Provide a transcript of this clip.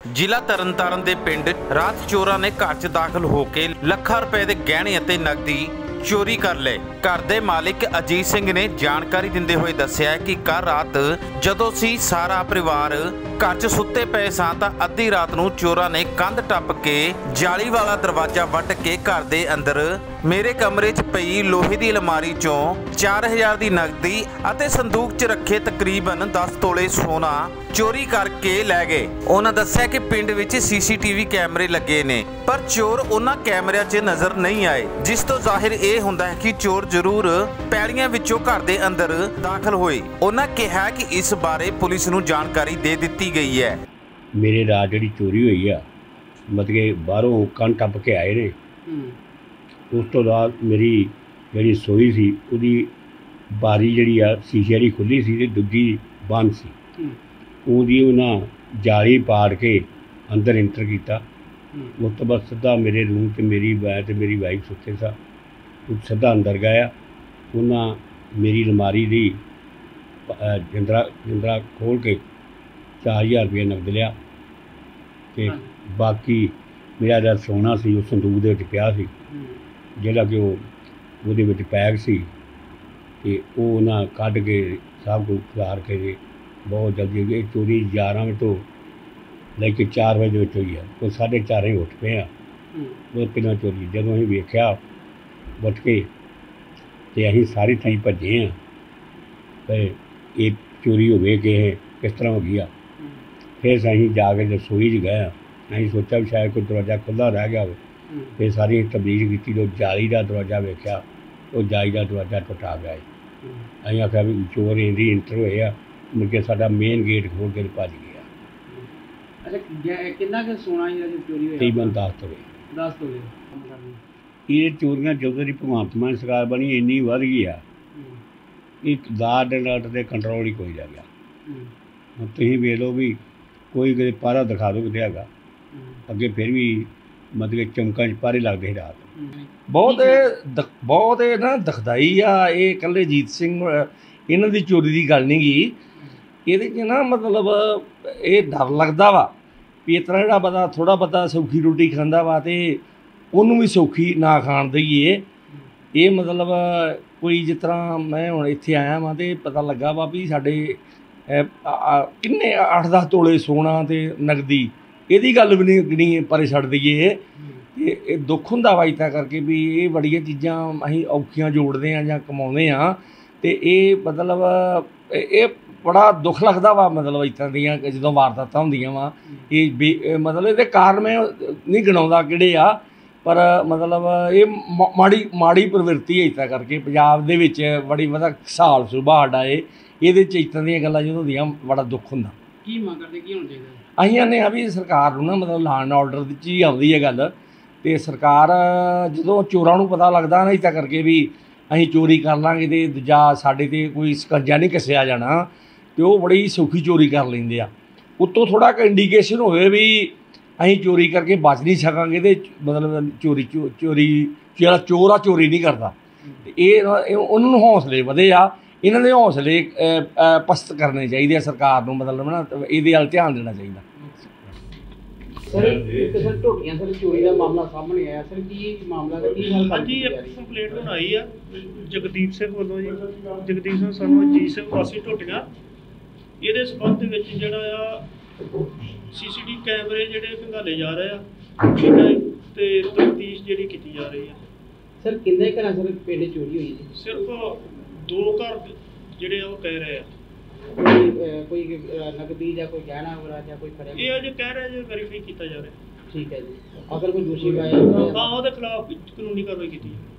ਜ਼ਿਲ੍ਹਾ ਤਰਨਤਾਰਨ ਦੇ ਪਿੰਡ ਰਾਤ ਚੋਰਾਂ ਨੇ ਘਰ 'ਚ ਦਾਖਲ ਹੋ ਕੇ ਲੱਖਾਂ ਰੁਪਏ ਦੇ ਗਹਿਣੇ ਅਤੇ ਨਕਦੀ ਚੋਰੀ कर ले। घर दे मालिक अजीत सिंह ने जानकारी दिंदे हुए दस्सिया कि कल रात जदों सी सारा परिवार घर च सुत्ते पे सां तां अद्धी रात नूं चोरां ने कंध टप के जाली वाला दरवाजा वट के घर दे अंदर मेरे कमरे च पई लोहे दी अलमारी चों 4000 दी नकदी अते संदूक च रखे तकरीबन 10 तोले सोना चोरी करके लै गए। उन्हां दस्सिया कि पिंड विच CCTV कैमरे लगे ने पर चोर उन्हां कैमरिਆਂ 'ਚ नज़र नहीं आए, जिस तो जाहिर ये हुंदा है कि चोर जरूर पैड़ियां विचों घर दे अंदर दाखिल होए। उन्हां कहा कि इस बारे पुलिस नूं जानकारी दे दित्ती गई है। मेरे रात जिहड़ी चोरी हुई है मतलब बाहरों कंध टप के आए ने, उस तो बाद मेरी जिहड़ी सोई सी उहदी बारी जिहड़ी आ शीशे वाली खुली सी ते दूजी बंद सी। ਉਹਦੀ ਉਹਨਾਂ ਜਾਲੀ ਪਾੜ ਕੇ ਅੰਦਰ ਇੰਟਰ ਕੀਤਾ। ਉਸ ਤੋਂ ਬਾਅਦ ਸਿੱਧਾ ਮੇਰੇ ਰੂਮ 'ਚ ਮੇਰੀ ਵਾਈਫ ਸੁੱਤੇ ਸਾ, ਉਹ ਸਿੱਧਾ ਅੰਦਰ ਗਿਆ। ਉਹਨਾਂ ਮੇਰੀ ਅਲਮਾਰੀ ਦੀ ਜਿੰਦਰਾ ਖੋਲ੍ਹ ਕੇ 4000 ਰੁਪਏ ਨਕਦ ਲਿਆ ਅਤੇ ਬਾਕੀ ਮੇਰਾ ਜਿਹੜਾ ਸੋਨਾ ਸੀ ਉਹ ਸੰਦੂਕ ਦੇ ਵਿੱਚ ਪਿਆ ਸੀ, ਜਿਹੜਾ ਕਿ ਉਹਦੇ ਵਿੱਚ ਪੈਕ ਸੀ ਅਤੇ ਉਹ ਉਹਨਾਂ ਕੱਢ ਕੇ ਸਭ ਕੁਝ ਖਿਲਾਰ ਕੇ बहुत जल्दी ये चोरी 11 बजे तो लेके 4 बजे हुई है। तो 4:30 ही उठ पे वो पहला चोरी जो अं वेख्या उठ के तो अं सारी थाई भजे हाँ ये चोरी हो गई कि किस तरह हो गई। फिर अं जाके रसोई च गए, अं सोचा भी शायद कोई दरवाज़ा खुला रह गया हो। फिर सारी तब्दील की तो जाली का दरवाज़ा वेख्या तो जाली का दरवाज़ा टुटा गया। अं आख्या भी चोर इंदी इंटर होए मुझे साडा मेन गेट खोल के भज गया। अच्छा कितना के सोना चोरी होया? तकरीबन 10 तोले। 10 तोले ये चोरियां ਜਦੋਂ ਦੀ ਭਗਵੰਤ ਮਾਨ ਸਰਕਾਰ ਬਣੀ ਇੰਨੀ ਵੱਧ ਗਈ ਆ ਇਹ ਲਾਡ ਅਲਰਟ ਦੇ ਕੰਟਰੋਲ ਹੀ ਕੋਈ ਜਾ ਗਿਆ। ਹੁਣ ਤੁਸੀਂ ਵੇਖ ਲਓ ਵੀ ਕੋਈ ਕਿਤੇ ਪਾਰਾ ਦਿਖਾ ਦੋ ਕਿਤੇ ਹੈਗਾ, ਅੱਗੇ ਫਿਰ ਵੀ ਮਤਲਬ ਚਮਕਾਂ 'ਚ ਪਾਰੇ ਲੱਗਦੇ ਸੀ ਰਾਤ। ਬਹੁਤ ਇਹ ਨਾ ਦਿਖਦਾਈ ਆ। ਇਹ ਇਕੱਲੇ ਜੀਤ ਸਿੰਘ ਇਹਨਾਂ ਦੀ ਚੋਰੀ ਦੀ ਗੱਲ ਨਹੀਂ ਗੀ, ਇਹਦੇ 'ਚ ਨਾ ਮਤਲਬ ਇਹ ਡਰ ਲੱਗਦਾ ਵਾ ਵੀ ਇਸ ਤਰ੍ਹਾਂ ਜਿਹੜਾ ਬੰਦਾ ਥੋੜ੍ਹਾ ਬਹੁਤਾ ਸੌਖੀ ਰੋਟੀ ਖਾਂਦਾ ਵਾ ਅਤੇ ਉਹਨੂੰ ਵੀ ਸੌਖੀ ਨਾ ਖਾਣ ਦੇਈਏ। ਇਹ ਮਤਲਬ ਕੋਈ ਜਿਸ ਤਰ੍ਹਾਂ ਮੈਂ ਹੁਣ ਇੱਥੇ ਆਇਆ ਵਾਂ ਅਤੇ ਪਤਾ ਲੱਗਾ ਵਾ ਵੀ ਸਾਡੇ ਕਿੰਨੇ 8-10 ਤੋਲੇ ਸੋਨਾ ਅਤੇ ਨਗਦੀ, ਇਹਦੀ ਗੱਲ ਵੀ ਨਹੀਂ ਗਿਣੀ ਪਰੇ ਛੱਡ ਦਈਏ। ਅਤੇ ਇਹ ਦੁੱਖ ਹੁੰਦਾ ਵਾ ਇੱਦਾਂ ਕਰਕੇ ਵੀ ਇਹ ਬੜੀਆਂ ਚੀਜ਼ਾਂ ਅਸੀਂ ਔਖੀਆਂ ਜੋੜਦੇ ਹਾਂ ਜਾਂ ਕਮਾਉਂਦੇ ਹਾਂ ਅਤੇ ਇਹ ਮਤਲਬ ਇਹ ਬੜਾ ਦੁੱਖ ਲੱਗਦਾ ਵਾ। ਮਤਲਬ ਇਸ ਤਰ੍ਹਾਂ ਦੀਆਂ ਜਦੋਂ ਵਾਰਦਾਤਾਂ ਹੁੰਦੀਆਂ ਵਾ ਇਹ ਮਤਲਬ ਇਹਦੇ ਕਾਰਨ ਮੈਂ ਨਹੀਂ ਗਿਣਾਉਂਦਾ ਕਿਹੜੇ ਆ, ਪਰ ਮਤਲਬ ਇਹ ਮਾੜੀ ਪ੍ਰਵਿਰਤੀ ਹੈ। ਇਸ ਤਰ੍ਹਾਂ ਕਰਕੇ ਪੰਜਾਬ ਦੇ ਵਿੱਚ ਬੜੀ ਮਤਲਬ ਸਾਲ ਸੁਭਾਅ ਸਾਡਾ ਇਹਦੇ 'ਚ ਇਸ ਤਰ੍ਹਾਂ ਦੀਆਂ ਗੱਲਾਂ ਜਦੋਂ ਹੁੰਦੀਆਂ ਬੜਾ ਦੁੱਖ ਹੁੰਦਾ। ਕੀ ਮੰਗ ਕਰਦੇ, ਕੀ ਹੋਣਾ ਚਾਹੀਦਾ? ਅਸੀਂ ਆਨੇ ਆ ਵੀ ਸਰਕਾਰ ਨੂੰ ਨਾ ਮਤਲਬ ਲਾਅ ਐਂਡ ਆਰਡਰ 'ਚ ਹੀ ਆਉਂਦੀ ਹੈ ਗੱਲ, ਅਤੇ ਸਰਕਾਰ ਜਦੋਂ ਚੋਰਾਂ ਨੂੰ ਪਤਾ ਲੱਗਦਾ ਨਾ ਇਸ ਤਰ੍ਹਾਂ ਕਰਕੇ ਵੀ ਅਸੀਂ ਚੋਰੀ ਕਰ ਲਾਂਗੇ ਅਤੇ ਦੂਜਾ ਸਾਡੇ 'ਤੇ ਕੋਈ ਸਕੰਜਾ ਨਹੀਂ ਕੱਸਿਆ ਜਾਣਾ, ਅਤੇ ਉਹ ਬੜੀ ਸੌਖੀ ਚੋਰੀ ਕਰ ਲੈਂਦੇ ਆ। ਉੱਤੋਂ ਥੋੜ੍ਹਾ ਕੁ ਇੰਡੀਕੇਸ਼ਨ ਹੋਵੇ ਵੀ ਅਸੀਂ ਚੋਰੀ ਕਰਕੇ ਬਚ ਨਹੀਂ ਸਕਾਂਗੇ ਅਤੇ ਮਤਲਬ ਚੋਰੀ ਜਿਹੜਾ ਚੋਰ ਆ ਚੋਰੀ ਨਹੀਂ ਕਰਦਾ। ਅਤੇ ਇਹ ਉਹਨਾਂ ਨੂੰ ਹੌਸਲੇ ਵਧੇ ਆ, ਇਹਨਾਂ ਦੇ ਹੌਸਲੇ ਪਸਤ ਕਰਨੇ ਚਾਹੀਦੇ ਆ ਸਰਕਾਰ ਨੂੰ, ਮਤਲਬ ਨਾ ਇਹਦੇ ਵੱਲ ਧਿਆਨ ਦੇਣਾ ਚਾਹੀਦਾ। ਸਰ ਝੋਟੀਆਂ ਸਰ ਚੋਰੀ ਦਾ ਮਾਮਲਾ ਸਾਹਮਣੇ ਆਇਆ, ਸਰ ਕੀ ਮਾਮਲਾ ਦਾ ਕੀ ਹੱਲ? ਹਾਂਜੀ ਇੱਕ ਕੰਪਲੇਂਟ ਹੁਣ ਆਈ ਆ ਜਗਦੀਪ ਸਿੰਘ ਵੱਲੋਂ ਜੀ, ਜਗਦੀਪ ਸਿੰਘ ਸਾਨੂੰ ਅਜੀਤ ਸਿੰਘ ਵਾਸੀ ਝੋਟੀਆਂ। ਇਹਦੇ ਸੰਬੰਧ ਦੇ ਵਿੱਚ ਜਿਹੜਾ ਆ CCTV ਕੈਮਰੇ ਜਿਹੜੇ ਖੰਗਾਲੇ ਜਾ ਰਹੇ ਆ ਤੇ ਤਫਤੀਸ਼ ਜਿਹੜੀ ਕੀਤੀ ਜਾ ਰਹੀ ਆ। ਸਰ ਕਿੰਨੇ ਘਰਾਂ ਸਰ ਪਿੰਡ ਚੋਰੀ ਹੋਈ ਜੀ? ਸਿਰਫ 2 ਘਰ ਜਿਹੜੇ ਉਹ ਕਹਿ ਰਹੇ ਆ ਕੋਈ ਨਕਦੀ ਜਾਂ ਕੋਈ ਗਹਿਣਾ ਵਗੈਰਾ ਜਾਂ ਕੋਈ ਫੜਿਆ? ਇਹ ਅਜੇ ਕਹਿ ਰਹੇ ਜੇ ਵੈਰੀਫਾਈ ਕੀਤਾ ਜਾ ਰਿਹਾ। ਠੀਕ ਹੈ ਜੀ, ਅਗਰ ਕੋਈ ਦੋਸ਼ੀ ਪਾਇਆ ਤਾਂ ਉਹਦੇ ਖਿਲਾਫ ਕਾਨੂੰਨੀ ਕਾਰਵਾਈ ਕੀਤੀ ਜਾਵੇ।